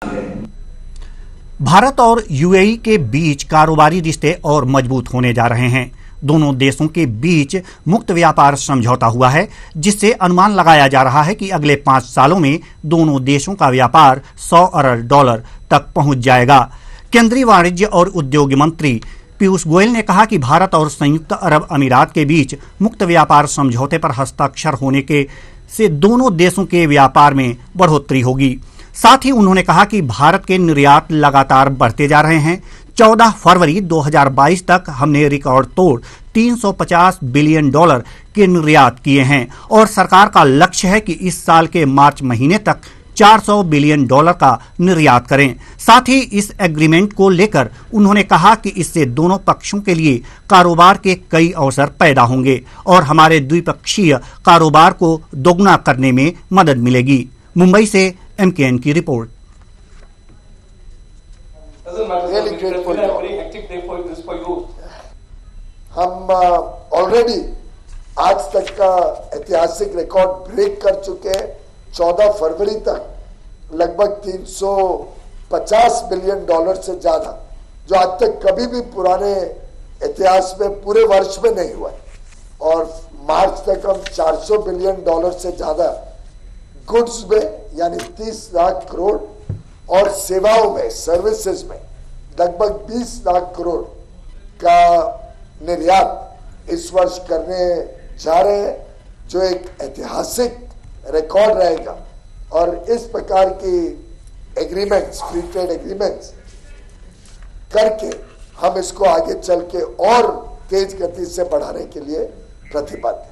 भारत और यूएई के बीच कारोबारी रिश्ते और मजबूत होने जा रहे हैं। दोनों देशों के बीच मुक्त व्यापार समझौता हुआ है, जिससे अनुमान लगाया जा रहा है कि अगले 5 सालों में दोनों देशों का व्यापार $100 अरब तक पहुंच जाएगा। केंद्रीय वाणिज्य और उद्योग मंत्री पीयूष गोयल ने कहा कि भारत और संयुक्त अरब अमीरात के बीच मुक्त व्यापार समझौते पर हस्ताक्षर होने से दोनों देशों के व्यापार में बढ़ोतरी होगी। साथ ही उन्होंने कहा कि भारत के निर्यात लगातार बढ़ते जा रहे हैं। 14 फरवरी 2022 तक हमने रिकॉर्ड तोड़ $350 बिलियन के निर्यात किए हैं और सरकार का लक्ष्य है कि इस साल के मार्च महीने तक $400 बिलियन का निर्यात करें। साथ ही इस एग्रीमेंट को लेकर उन्होंने कहा कि इससे दोनों पक्षों के लिए कारोबार के कई अवसर पैदा होंगे और हमारे द्विपक्षीय कारोबार को दोगुना करने में मदद मिलेगी। मुंबई से MKN की रिपोर्ट। हम ऑलरेडी आज तक का ऐतिहासिक रिकॉर्ड ब्रेक कर चुके हैं। 14 फरवरी तक लगभग $350 बिलियन से ज्यादा, जो आज तक कभी भी पुराने इतिहास में पूरे वर्ष में नहीं हुआ। और मार्च तक हम $400 बिलियन से ज्यादा गुड्स में यानी 30 लाख करोड़ और सेवाओं में सर्विसेज में लगभग 20 लाख करोड़ का निर्यात इस वर्ष करने जा रहे हैं, जो एक ऐतिहासिक रिकॉर्ड रहेगा। और इस प्रकार की एग्रीमेंट्स, फ्री ट्रेड एग्रीमेंट्स करके हम इसको आगे चल के और तेज गति से बढ़ाने के लिए प्रतिबद्ध।